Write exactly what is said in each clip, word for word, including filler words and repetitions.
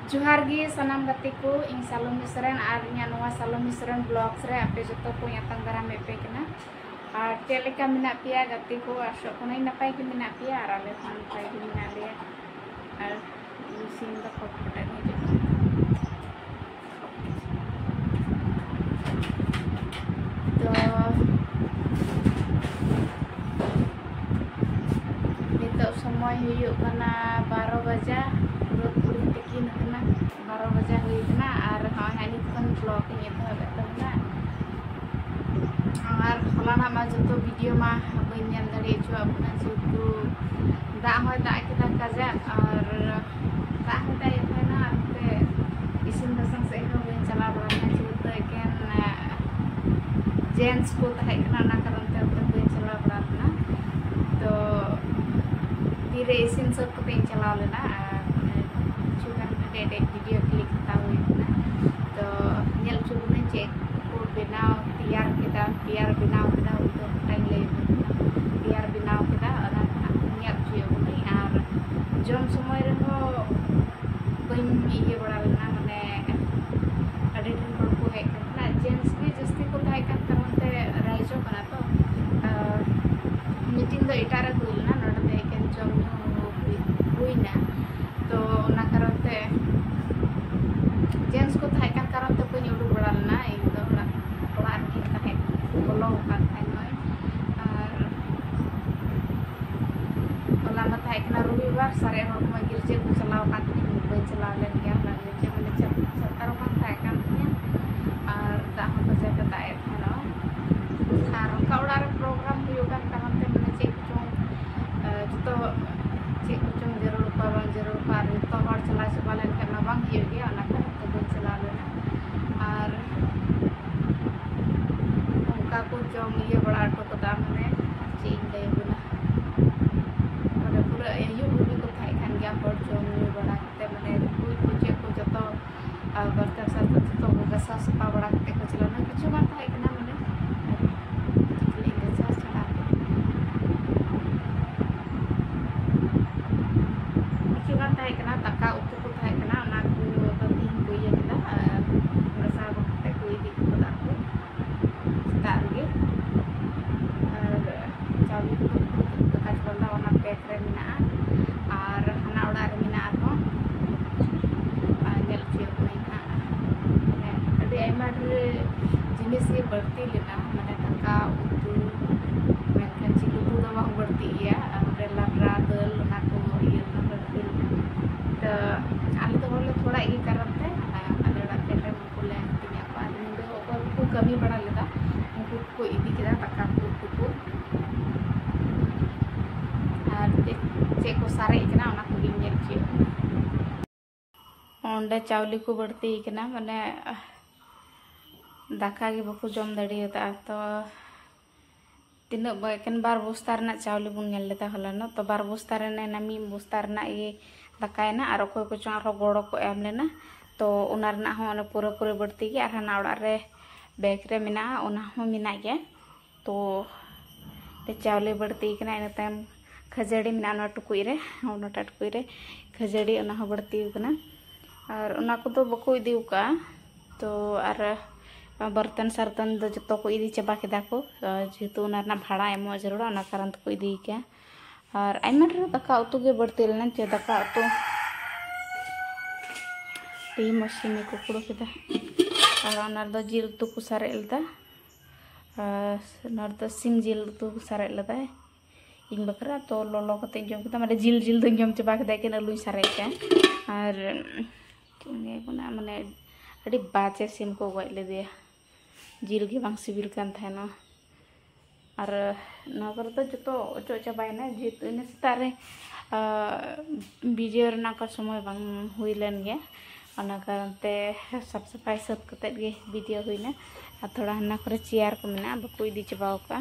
जोहार गे सनाम गति को इन सालों मिश्रण और इन नवा सालों मिश्रण ब्लॉग्स रे आपे जो को यातंग दाराम एपे कना और चेलेका मिना पिया गति को आशो कोनै नपाय के मिना पिया और आले खान पाय के मिना ले और सीन द फटफट है तो नितो समय हुई कना बारह बजा पूरा पूरी तकिन कना बारह बजा हुई कना और हां हानि खन ब्लॉग नि तो गतना और हलाना मा जतो वीडियो मा बइन नेल दड़े जो अपना जेतु दा होय दा किता काजा और दा होता है ना पे इसिन दसंग से हो बइन चला बड़ा जेतु केन जेंट्स को तहे कना ना कारण ते बइन चला बड़ा ना तो तीरे इसिन सब को बइन चला लेना चुकान डेटे वीडियो क्लिक ता हुई ना तो नेल चुने चेक को बनाओ तैयार किदा तैयार बनाओ किदा तो टाइम ले तैयार बनाओ किदा और नेल चुयो नहीं और जम समय रे हो बइन ये बड़ा लेना माने अडी दिन पर को है ना जेंट्स भी जस्ती को थाय का करते राइजो करा तो मीटिंग दो इटारा हुईना नडे केन जम हुईना तो ना करते जेंट्स को थाय का करते बइन उडु बड़ा लेना एक दो बड़ा बड़ा नि थाय बोलो का थाय नय और ओला मा थाय कना रविवार सारे हर को गिरजे को चलाव का थी बइन चलाव लेन गया ना गिरजे माने सत्तर का थाय का थी और दा हम बजे का थाय था ना और का उड़ा प्रोग्राम हुआ करते माने चेक चों तो चेक चों जरूर का बांग जरूर का तो हर चला चला लेन के ना बांग हियो गया ना तो बइन चलाव लेना और उनका को जम ये बड़ा ऑटो को दाम में चीन दे बुना माने पूरा यो भी को थाय खान गया पर जम ये बड़ा ते माने कोई कुछ को जतो बर्तन सब तो गसा सपा बड़ा के को चला ना कुछ बात है कि ना माने दाका उतु को थाय कना ना को बंदी को ये कदा रसा बखते को इदी को दा को स्टार गे और चावल को दाका चला वाला पैक रे मिना और हना उड़ा रे मिना तो नेल चियो नहीं ना ने अडी आइमा जिनिस ये बढ़ती लेना माने दाका उतु मेनखान चिलु तो दवा बढ़ती या और लाब्रा दल ना को ये ना बढ़ती तो आले तो बोले थोड़ा ये करते आले डाटे पे मुको ले तिया को आदमी दो और को कमी बड़ा लेदा मुको को इदी केदा तका को को और चेक को सारे इकना ना को गिन चे ओंडे चावली को बढ़ती इकना माने दाका के बको जम दड़ियता तो तीन एन बार बस्ता रना चावली बुन नेल लेता हलानो तो बार बस्ता रना नामी बस्ता रना ये दाकायना और अकोय को चारो गोड़ो को एम लेना तो उना रना हो पूरा पूरा बढ़ती गया और ना उड़ा रे बैग रे मिना उना हो मिना गया तो ते चावले बढ़ती कना इन टाइम खजड़ी मिना ना टुकुई रे उना टुकुई रे खजड़ी उना हो बढ़ती कना और उना को तो बको इदी उका तो और बर्तन सर्तन दो जतो को इदी चबा केदा को जेतु उना ना भाड़ा एमो जरूर उना कारण को इदी के और आइमा रे दाका उतु के बढ़ती लेना चे दाका उतु टी मशीन को कुड़ो केदा और अनार दो जिल उतु को सारे लेदा नर दो सिम जिल उतु को सारे लेदा इन बकरा तो लोलो कते जम केदा माने जिल जिल दो जम चबा केदा के नलुई सारे के और ने बना माने अड़ी बाचे सिम को गय ले दिया जिल के बांग सिबिल कान थाना और ना कर तो जो अचो चाबायना जेतु इन सतारे वीडियो रना का समय बांग हुई लेन गया ओना कारण ते साफ सफाई सब कते गे वीडियो हुईना और थोड़ा हना करे चेयर को मेना बको इदी चबाव का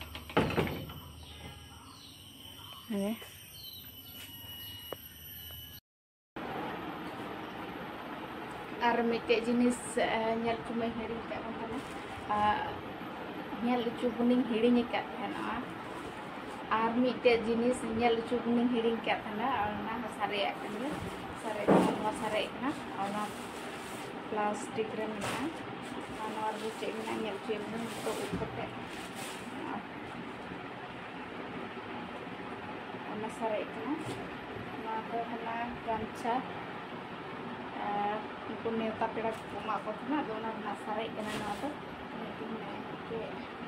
अरे और मिटे जिनिस नेल चुमे हेड़ी का बना नेल चुबनिंग हिड़िंग का थाना और मिटे जिनिस नेल चुबनिंग हिड़िंग का थाना और ना सारे आकन सारे सारे प्लास्टिक रे मेना नवा रे चे मेना नेल चे मेना तो उठते ona sare kana na ko hana gancha ko neta pera ko ma ko na do na na sare kana na to meeting na ke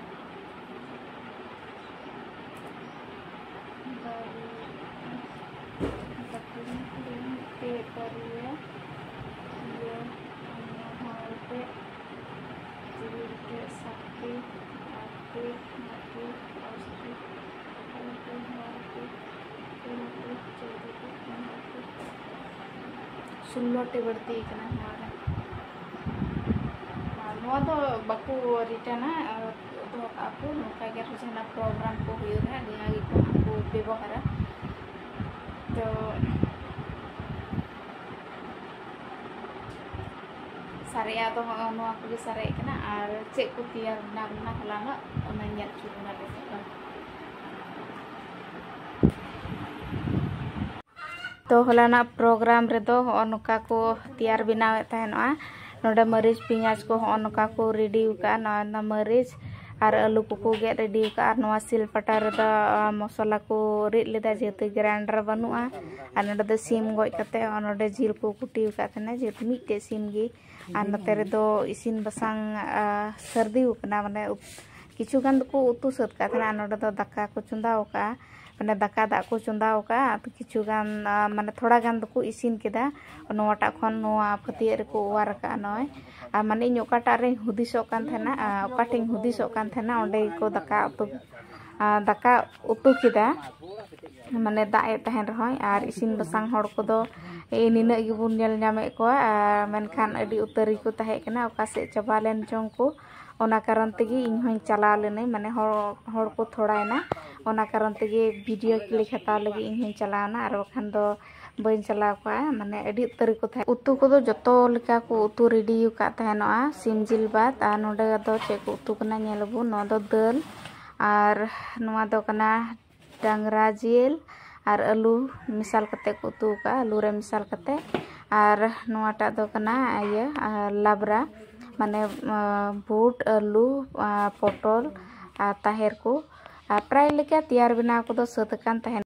paper ya ये यहाँ पे जीव के शक्ति आपके माटी औषधि आपके माटी के माटी चौदह के माटी सुल्लोटे बढ़ती इतना हमारा नवा तो बाकू रिटर्ना तो आपको नौका के रुझाना प्रोग्राम को हुई है दिया को आपको व्यवहार तो सारे तो नवा को सारे कना और चेक को तैयार नामना हलाना ओना ñal चुना ले तो हलाना प्रोग्राम रे दो नौका को तैयार बनावे तहनवा नोडे मरीच पियाज को नौका को रेडी का ना मरीच और आलू को गेट रेडी का नवा सिल पटा रे द मसाला को रिद लेदा जेते ग्राइंडर बनुआ और नोडे द सीम गoj कते नोडे जिल को कुटी का तने जेते मिटे सीम गी और नते रे दो इसिन बसांग सर्दी उकना माने किछु गान को उतु सत का तने नोडे द दाका को चुंदाव का माने दाका दा को चुंदाव का किछु गान माने थोड़ा गान को इसिन केदा नोटा खन नोआ फतिये रे को वार का नय आ माने इन ओकाटा रे हुदिसो कान थेना ओकाटिंग हुदिसो कान थेना ओंडे को दाका उतु दाका उतु केदा माने दाए तहन रहय आर इसिन बसांग हड़ को दो ए निना गिबुन नेल नामे को मेनखान अडी उतरी को ताहे कना ओका से चबा लेन चों को ओना कारण तेगी इन हों चला लेने माने हड़ हड़ को थोड़ायना ओना कारण तेगी वीडियो क्लिक हता लगी इन हों चलाना और बखान दो बइन चला को माने अडी उतरी को थाहे उतु को दो जतो लेका को उतु रेडी का तहनोआ सिम जिल बात आ नोडे दो चे को उतु कना नेलबु नो दो दाल और नोआ दो कना डांगरा जिल और आलू मिसाल कते को उतु का आलू रे मिसाल कते और नोआटा दो कना ये लाबरा माने बूट आलू पटल ताहेर को प्राय लेका तैयार बना को दो सत कान तहन